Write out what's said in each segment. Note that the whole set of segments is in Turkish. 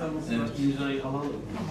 Evet. İmzayı alalım.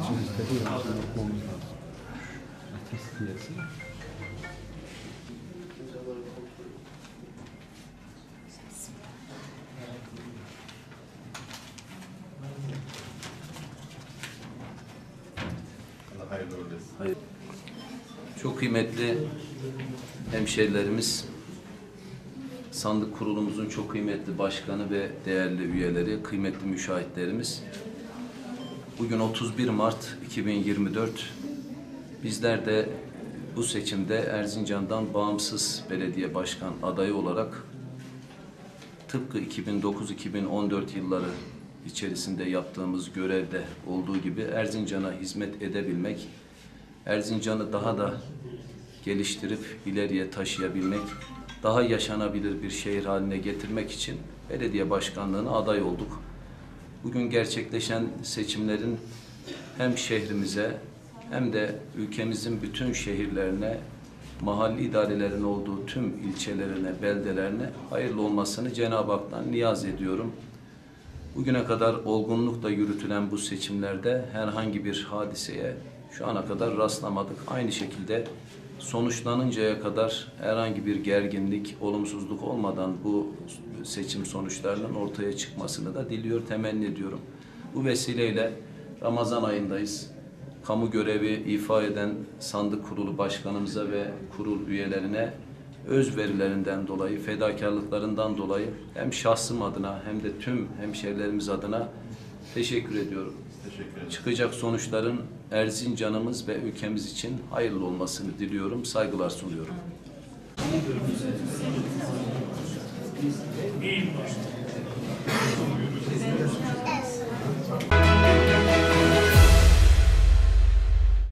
Allah hayırlı olsun. Hayır. Çok kıymetli hemşehrilerimiz, sandık kurulumuzun çok kıymetli başkanı ve değerli üyeleri, kıymetli müşahitlerimiz. Bugün 31 Mart 2024. Bizler de bu seçimde Erzincan'dan bağımsız belediye başkan adayı olarak tıpkı 2009-2014 yılları içerisinde yaptığımız görevde olduğu gibi Erzincan'a hizmet edebilmek, Erzincan'ı daha da geliştirip ileriye taşıyabilmek, daha yaşanabilir bir şehir haline getirmek için belediye başkanlığına aday olduk. Bugün gerçekleşen seçimlerin hem şehrimize hem de ülkemizin bütün şehirlerine, mahalli idarelerin olduğu tüm ilçelerine, beldelerine hayırlı olmasını Cenab-ı Hak'tan niyaz ediyorum. Bugüne kadar olgunlukla yürütülen bu seçimlerde herhangi bir hadiseye şu ana kadar rastlamadık. Aynı şekilde sonuçlanıncaya kadar herhangi bir gerginlik, olumsuzluk olmadan bu seçim sonuçlarının ortaya çıkmasını da diliyor, temenni ediyorum. Bu vesileyle Ramazan ayındayız. Kamu görevi ifa eden sandık kurulu başkanımıza ve kurul üyelerine özverilerinden dolayı, fedakarlıklarından dolayı hem şahsım adına hem de tüm hemşehrilerimiz adına teşekkür ediyorum. Teşekkür ederim. Çıkacak sonuçların Erzincan'ımız ve ülkemiz için hayırlı olmasını diliyorum, saygılar sunuyorum. İyi başladı.